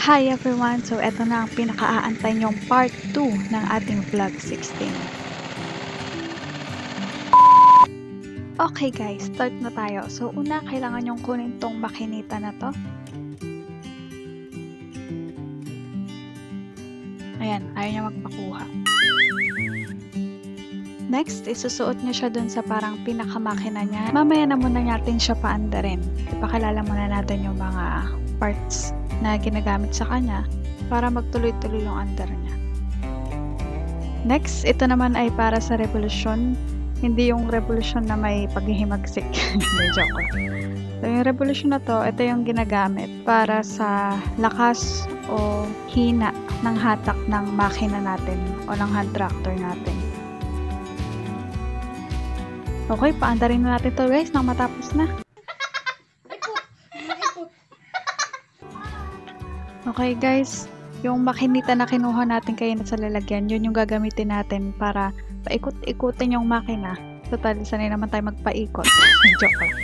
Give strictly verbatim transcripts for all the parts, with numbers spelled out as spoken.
Hi everyone! So, eto na ang pinaka-aantay nyong part two ng ating vlog sixteen. Okay guys, start na tayo. So, una, kailangan nyong kunin tong makinita na to. Ayan, ayaw niya magpakuha. Next, isusuot niya siya dun sa parang pinakamakina niya. Mamaya na muna natin siya paandarin. Ipakilala muna natin yung mga parts na ginagamit sa kanya para magtuloy-tuloy yung andar niya. Next, ito naman ay para sa revolusyon. Hindi yung revolusyon na may paghihimagsik. Hindi, joke lang. So, yung revolusyon na to, ito yung ginagamit para sa lakas o hina ng hatak ng makina natin o ng hand tractor natin. Okay, paandarin na natin to guys nang matapos na. Okay guys, yung makinita na kinuha natin kayo sa lalagyan, yun yung gagamitin natin para paikot-ikutin yung makina. Total, sanay naman tayo magpaikot. Joke lang.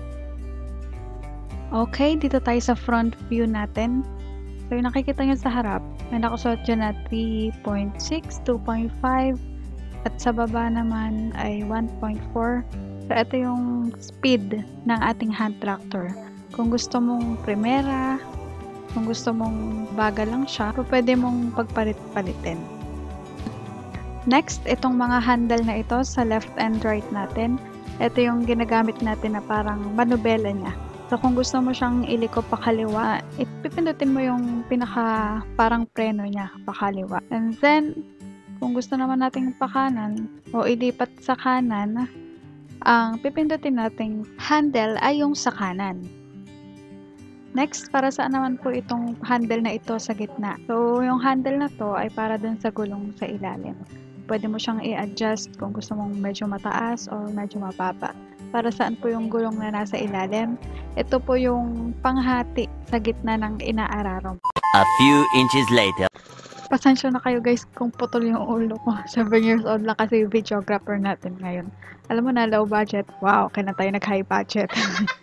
Okay, dito tayo sa front view natin. So yung nakikita nyo sa harap, may nakasuot dyan na three point six, two point five, at sa baba naman ay one point four. So ito yung speed ng ating hand tractor. Kung gusto mong primera, kung gusto mong bagal lang siya, pwede mong pagpalit-palitin. Next, itong mga handle na ito sa left and right natin, ito yung ginagamit natin na parang manubela niya. So kung gusto mo siyang iliko pa kaliwa, ipipindutin mo yung pinaka parang preno niya pa kaliwa. And then, kung gusto naman nating pa kanan o ilipat sa kanan, ang pipindutin nating handle ay yung sa kanan. Next, para saan naman po itong handle na ito sa gitna? So, yung handle na to ay para dun sa gulong sa ilalim. Pwede mo siyang i-adjust kung gusto mong medyo mataas o medyo mababa. Para saan po yung gulong na nasa ilalim? Ito po yung panghati sa gitna ng inaararo. A few inches later. Pasensya na kayo guys kung putol yung ulo ko. seven years old lang kasi yung videographer natin ngayon. Alam mo na, low budget. Wow, kaya na tayo nag-high budget.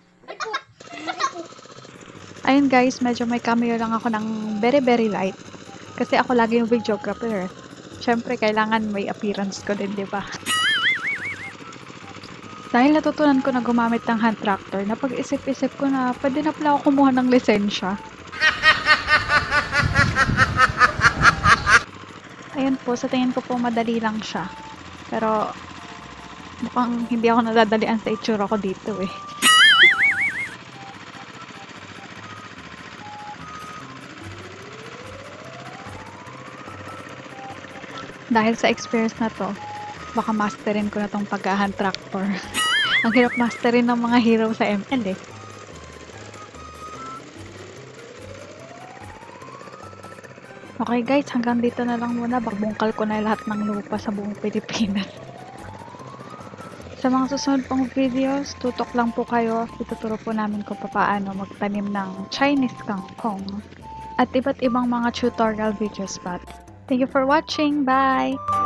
Ayun guys, medyo may cameo lang ako ng very very light. Kasi ako lagi yung videographer. Siyempre, kailangan may appearance ko din, di ba? Dahil natutunan ko na gumamit ng hand tractor, napag-isip-isip ko na pwede na pala ako kumuha ng lisensya. Ayun po, sa tingin ko po madali lang siya. Pero, mukhang hindi ako nadadalian sa itsura ko dito eh. Dahil sa experience na to, baka masterin ko na tong pag-hand tractor. Ang hirap masterin ng mga hero sa M L eh. Okay guys, hanggang dito na lang muna. Bakbungkal ko na lahat ng lupa sa buong Pilipinas. Sa mga susunod pang videos, tutok lang po kayo. Ituturo po namin kung paano magtanim ng Chinese kangkong at iba't ibang mga tutorial videos pa. Thank you for watching. Bye!